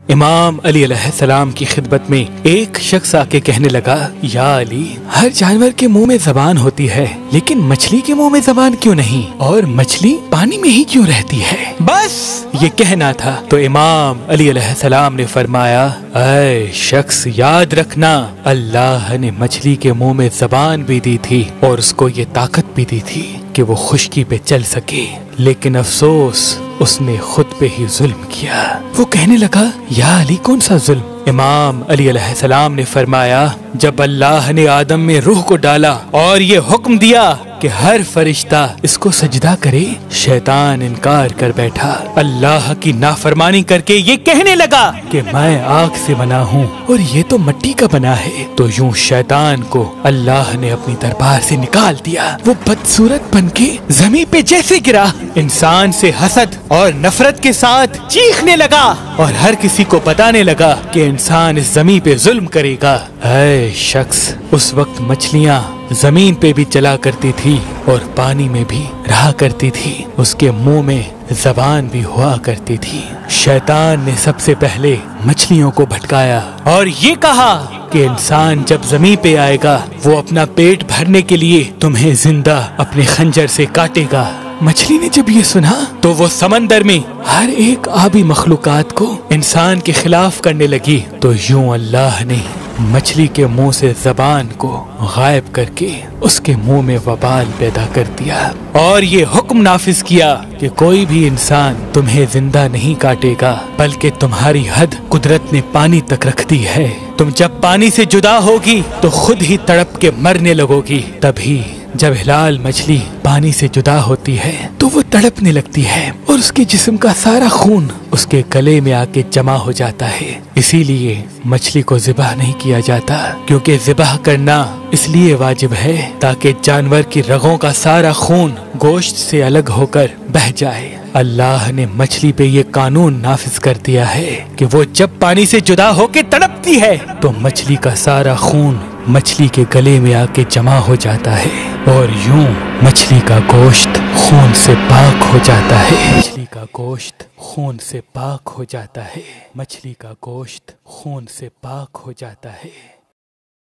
امام علی علیہ السلام کی خدمت میں ایک شخص آ کے کہنے لگا، یا علی، ہر جانور کے منہ میں زبان ہوتی ہے لیکن مچھلی کے منہ میں زبان کیوں نہیں، اور مچھلی پانی میں ہی کیوں رہتی ہے؟ بس یہ کہنا تھا تو امام علی علیہ السلام نے فرمایا، اے شخص، یاد رکھنا اللہ نے مچھلی کے منہ میں زبان بھی دی تھی اور اس کو یہ طاقت بھی دی تھی کہ وہ خشکی پہ چل سکے، لیکن افسوس اس نے خود پہ ہی ظلم کیا۔ وہ کہنے لگا، یا علی، کون سا ظلم؟ امام علی علیہ السلام نے فرمایا، جب اللہ نے آدم میں روح کو ڈالا اور یہ حکم دیا کہ ہر فرشتہ اس کو سجدہ کرے، شیطان انکار کر بیٹھا، اللہ کی نافرمانی کر کے یہ کہنے لگا کہ میں آگ سے بنا ہوں اور یہ تو مٹی کا بنا ہے، تو یوں شیطان کو اللہ نے اپنی دربار سے نکال دیا۔ وہ بدصورت بن کے زمین پہ جیسے گرا، انسان سے حسد اور نفرت کے ساتھ چیخنے لگا اور ہر کسی کو بتانے لگا کہ انسان اس زمین پہ ظلم کرے گا۔ اے شخص، اس وقت مچھلیاں زمین پہ بھی چلا کرتی تھی اور پانی میں بھی رہا کرتی تھی، اس کے منہ میں زبان بھی ہوا کرتی تھی۔ شیطان نے سب سے پہلے مچھلیوں کو بھٹکایا اور یہ کہا کہ انسان جب زمین پہ آئے گا وہ اپنا پیٹ بھرنے کے لیے تمہیں زندہ اپنے خنجر سے کاٹے گا۔ مچھلی نے جب یہ سنا تو وہ سمندر میں ہر ایک آبی مخلوقات کو انسان کے خلاف کرنے لگی، تو یوں اللہ نے مچھلی کے منہ سے زبان کو غائب کر کے اس کے منہ میں وبال پیدا کر دیا اور یہ حکم نافذ کیا کہ کوئی بھی انسان تمہیں زندہ نہیں کاٹے گا، بلکہ تمہاری حد قدرت نے پانی تک رکھ دی ہے۔ تم جب پانی سے جدا ہوگی تو خود ہی تڑپ کے مرنے لگو گی۔ تبھی جب ہلال مچھلی پانی سے جدا ہوتی ہے تو وہ تڑپنے لگتی ہے اور اس کے جسم کا سارا خون اس کے گلے میں آ کے جمع ہو جاتا ہے۔ اسی لیے مچھلی کو ذبح نہیں کیا جاتا، کیونکہ ذبح کرنا اس لیے واجب ہے تاکہ جانور کی رگوں کا سارا خون گوشت سے الگ ہو کر بہہ جائے۔ اللہ نے مچھلی پہ یہ قانون نافذ کر دیا ہے کہ وہ جب پانی سے جدا ہو کے تڑپتی ہے تو مچھلی کا سارا خون مچھلی کے گلے میں آ کے جمع ہو جاتا ہے اور یوں مچھلی کا گوشت خون سے پاک ہو جاتا ہے۔ مچھلی کا گوشت خون سے پاک ہو جاتا ہے۔ مچھلی کا گوشت خون سے پاک ہو جاتا ہے۔